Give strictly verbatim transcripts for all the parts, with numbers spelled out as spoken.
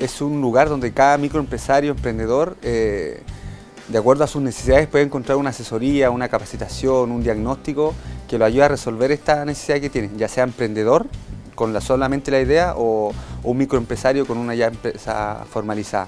es un lugar donde cada microempresario, emprendedor, eh, de acuerdo a sus necesidades, puede encontrar una asesoría, una capacitación, un diagnóstico que lo ayude a resolver esta necesidad que tiene, ya sea emprendedor con la, solamente la idea o, o un microempresario con una ya empresa formalizada.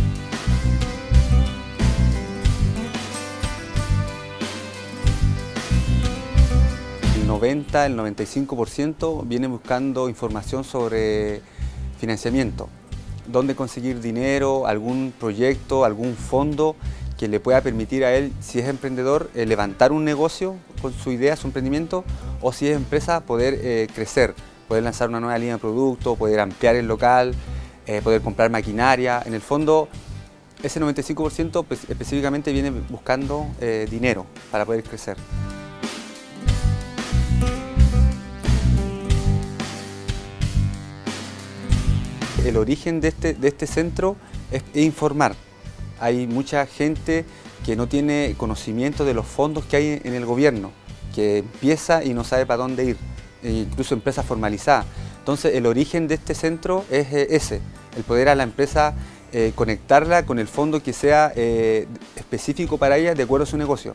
El noventa, el noventa y cinco por ciento viene buscando información sobre financiamiento, dónde conseguir dinero, algún proyecto, algún fondo que le pueda permitir a él, si es emprendedor, eh, levantar un negocio con su idea, su emprendimiento, o si es empresa, poder eh, crecer, poder lanzar una nueva línea de producto, poder ampliar el local, eh, poder comprar maquinaria. En el fondo, ese noventa y cinco por ciento pues, específicamente viene buscando eh, dinero para poder crecer. El origen de este, de este centro es informar. Hay mucha gente que no tiene conocimiento de los fondos que hay en el gobierno, que empieza y no sabe para dónde ir, e incluso empresas formalizadas. Entonces el origen de este centro es ese, el poder a la empresa eh, conectarla con el fondo que sea eh, específico para ella de acuerdo a su negocio.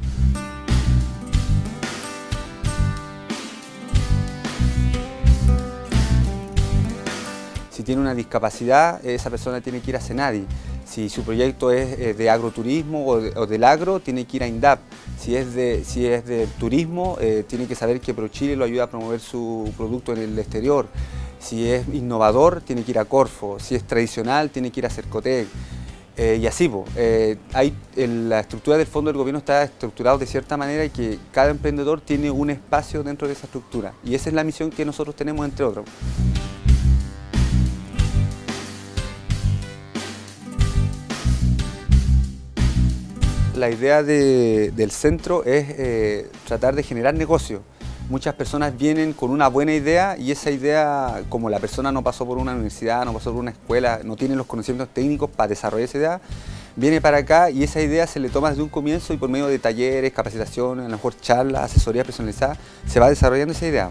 Si tiene una discapacidad, esa persona tiene que ir a Senadi. Si su proyecto es de agroturismo o, de, o del agro, tiene que ir a INDAP. Si es de, si es de turismo, eh, tiene que saber que ProChile lo ayuda a promover su producto en el exterior. Si es innovador, tiene que ir a Corfo. Si es tradicional, tiene que ir a Cercotec. Eh, y así, eh, hay, en la estructura del fondo del gobierno está estructurado de cierta manera que cada emprendedor tiene un espacio dentro de esa estructura. Y esa es la misión que nosotros tenemos, entre otros. La idea de, del centro es eh, tratar de generar negocio. Muchas personas vienen con una buena idea y esa idea, como la persona no pasó por una universidad, no pasó por una escuela, no tiene los conocimientos técnicos para desarrollar esa idea, viene para acá y esa idea se le toma desde un comienzo y por medio de talleres, capacitaciones, a lo mejor charlas, asesorías personalizadas, se va desarrollando esa idea.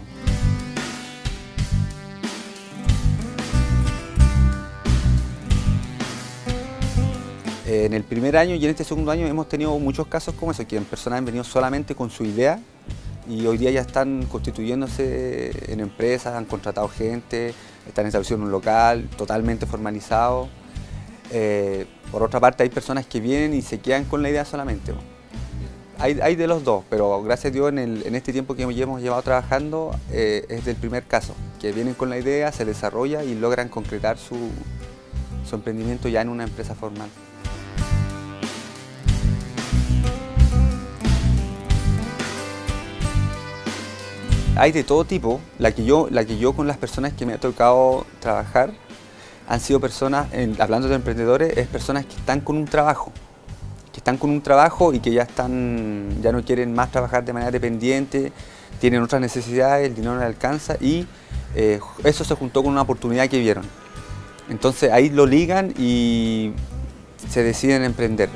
En el primer año y en este segundo año hemos tenido muchos casos como eso, que personas han venido solamente con su idea y hoy día ya están constituyéndose en empresas, han contratado gente, están estableciendo un local totalmente formalizado. Eh, por otra parte hay personas que vienen y se quedan con la idea solamente. Hay, hay de los dos, pero gracias a Dios en, el, en este tiempo que hemos llevado trabajando eh, es del primer caso, que vienen con la idea, se desarrolla y logran concretar su, su emprendimiento ya en una empresa formal. Hay de todo tipo. La que, yo, la que yo con las personas que me ha tocado trabajar han sido personas, en, hablando de emprendedores, es personas que están con un trabajo, que están con un trabajo y que ya, están, ya no quieren más trabajar de manera dependiente, tienen otras necesidades, el dinero no les alcanza y eh, eso se juntó con una oportunidad que vieron. Entonces ahí lo ligan y se deciden emprender.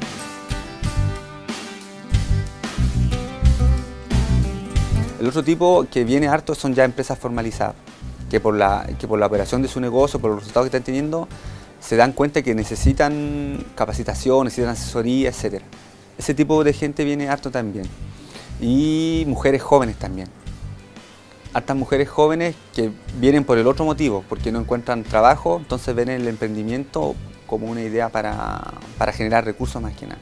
El otro tipo que viene harto son ya empresas formalizadas, que por, la, que por la operación de su negocio, por los resultados que están teniendo, se dan cuenta que necesitan capacitación, necesitan asesoría, etcétera. Ese tipo de gente viene harto también. Y mujeres jóvenes también. Hartas mujeres jóvenes que vienen por el otro motivo, porque no encuentran trabajo, entonces ven el emprendimiento como una idea para, para generar recursos más que nada.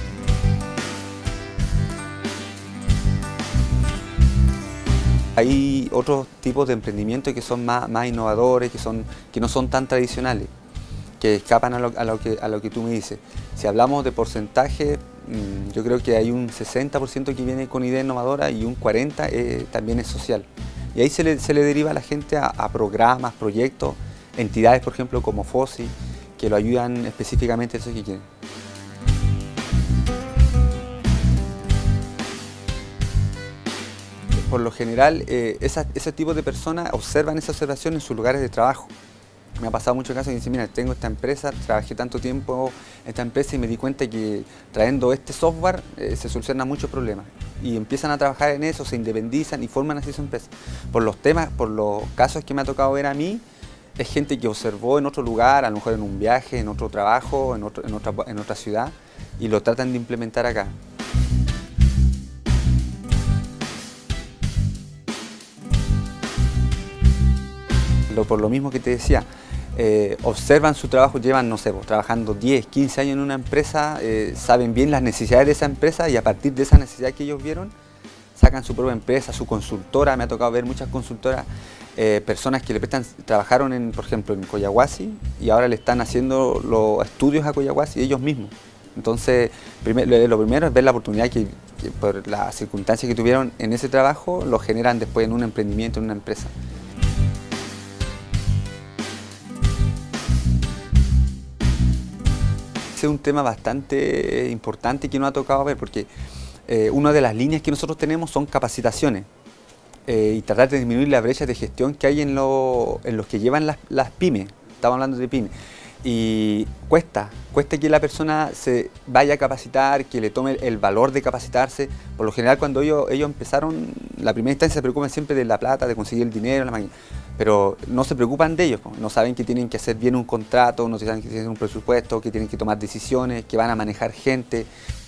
Hay otros tipos de emprendimientos que son más, más innovadores, que, son, que no son tan tradicionales, que escapan a lo, a, lo que, a lo que tú me dices. Si hablamos de porcentaje, yo creo que hay un sesenta por ciento que viene con idea innovadora y un cuarenta por ciento eh, también es social. Y ahí se le, se le deriva a la gente a, a programas, proyectos, entidades por ejemplo como FOSI, que lo ayudan específicamente a eso que quieren. Por lo general, eh, esa, ese tipo de personas observan esa observación en sus lugares de trabajo. Me ha pasado muchos casos que dicen, mira, tengo esta empresa, trabajé tanto tiempo en esta empresa y me di cuenta que trayendo este software eh, se solucionan muchos problemas. Y empiezan a trabajar en eso, se independizan y forman así su empresa. Por los temas, por los casos que me ha tocado ver a mí, es gente que observó en otro lugar, a lo mejor en un viaje, en otro trabajo, en, otro, en, otra, en otra ciudad, y lo tratan de implementar acá. Lo, por lo mismo que te decía, eh, observan su trabajo, llevan, no sé, pues, trabajando diez, quince años en una empresa, eh, saben bien las necesidades de esa empresa y a partir de esa necesidad que ellos vieron, sacan su propia empresa, su consultora. Me ha tocado ver muchas consultoras, eh, personas que le prestan, trabajaron en, por ejemplo, en Collahuasi y ahora le están haciendo los estudios a Collahuasi ellos mismos. Entonces, primer, lo primero es ver la oportunidad que, que por las circunstancias que tuvieron en ese trabajo, lo generan después en un emprendimiento, en una empresa. Es un tema bastante importante que nos ha tocado ver porque eh, una de las líneas que nosotros tenemos son capacitaciones eh, y tratar de disminuir la brecha de gestión que hay en, lo, en los que llevan las, las pymes. Estamos hablando de pymes y cuesta, cuesta que la persona se vaya a capacitar, que le tome el valor de capacitarse. Por lo general cuando ellos, ellos empezaron, la primera instancia se preocupan siempre de la plata, de conseguir el dinero, la máquina. Pero no se preocupan de ellos, no saben que tienen que hacer bien un contrato, no saben que tienen un presupuesto, que tienen que tomar decisiones, que van a manejar gente,